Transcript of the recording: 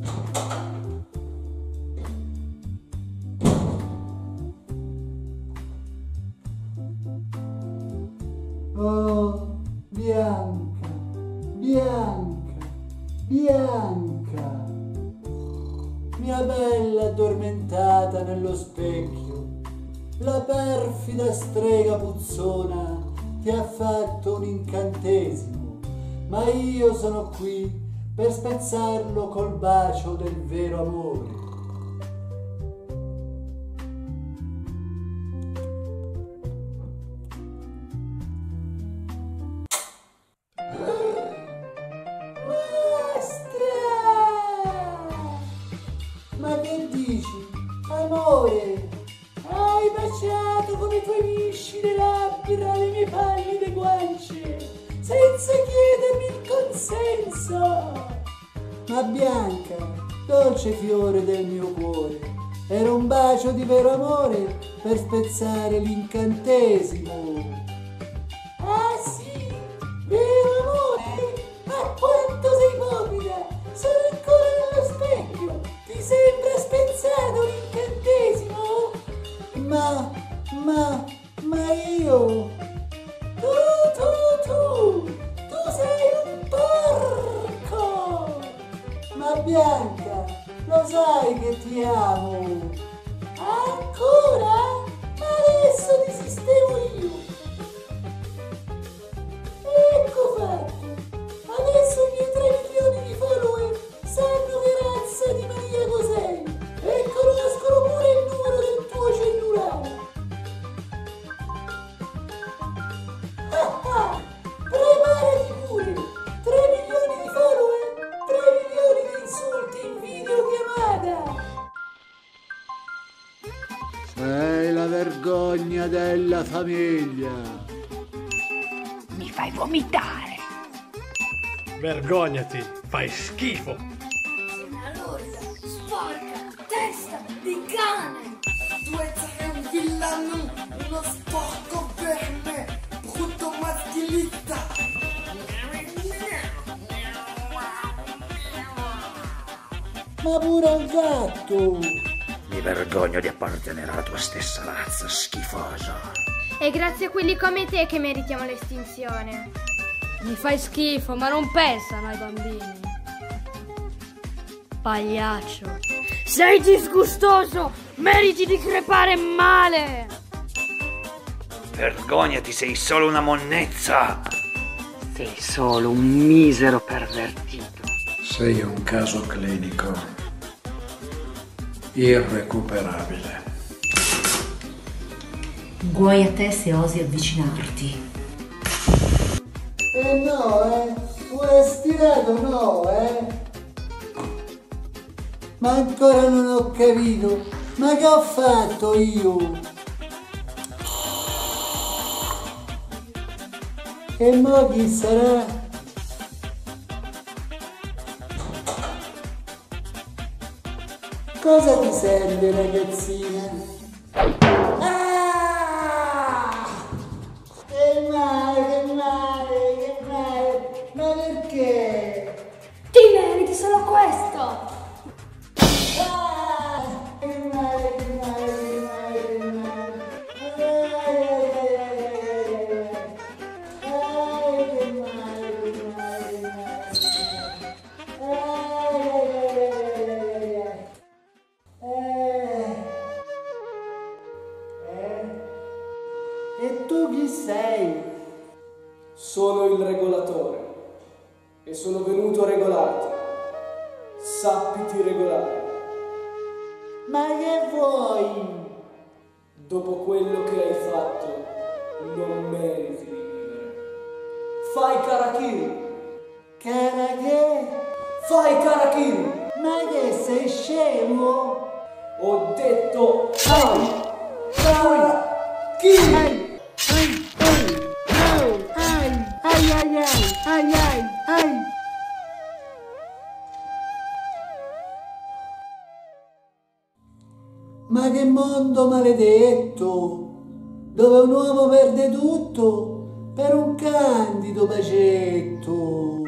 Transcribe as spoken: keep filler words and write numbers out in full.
Oh, Bianca, Bianca, Bianca, mia bella addormentata nello specchio, la perfida strega puzzona ti ha fatto un incantesimo, ma io sono qui per spezzarlo col bacio del vero amore. Ma che dici? Amore, hai baciato come i tuoi viscide labbra le mie pallide guance, senza chiedermi il consenso. Ma Bianca, dolce fiore del mio cuore, era un bacio di vero amore per spezzare l'incantesimo. Ah sì, vero amore? Ma quanto sei morbida! Sono ancora nello specchio! Ti sembra spezzato l'incantesimo? Ma, ma, ma io... Tu, tu, tu! Tu sei un porco! Ma Bianca, lo sai che ti amo! Ancora? Adesso ti sistemo io! Ecco fatto! Adesso i miei tre milioni di follower sanno che razza di maniaco sei e conoscono pure il numero del tuo cellulare. Ah ah! Preparati pure! tre milioni di follower, tre milioni di insulti in videochiamata! Sei la vergogna della famiglia! Mi fai vomitare! Vergognati, fai schifo! Sei una lorda, sporca, testa di cane! Tu sei un villano, uno sporco verme, brutto maschilista! Ma pure un gatto! Mi vergogno di appartenere alla tua stessa razza, schifoso. È grazie a quelli come te che meritiamo l'estinzione. Mi fai schifo, ma non pensano ai bambini. Pagliaccio. Sei disgustoso! Meriti di crepare male! Vergognati, sei solo una monnezza! Sei solo un misero pervertito. Sei un caso clinico irrecuperabile. Guai a te se osi avvicinarti. Eh no, eh! Vuoi stirato no, eh! Ma ancora non ho capito! Ma che ho fatto io? E mo chi sarà? Cosa ti serve, ragazzina? Ah! Che male, che male, che male! Ma perché? Ti meriti solo questo! Ah! Che male, che male, che male, che male! Ai, ai, ai, ai, ai, ai, ai, che male, che male, che male! Ai, ai, ai, ai, ai, ai. Eh, eh, e tu chi sei? Sono il regolatore e sono venuto a regolarti. Sappiti regolare. Ma che vuoi? Dopo quello che hai fatto, non meriti di vivere. Fai Karakiri! Cara che? Fai Karakiri! Ma che sei scemo? Ho detto fai Karakiri! Ai, ai, ai, ai, ai, ai, ai, ai, ai. Ma che mondo maledetto, dove un uomo perde tutto per un candido bacetto.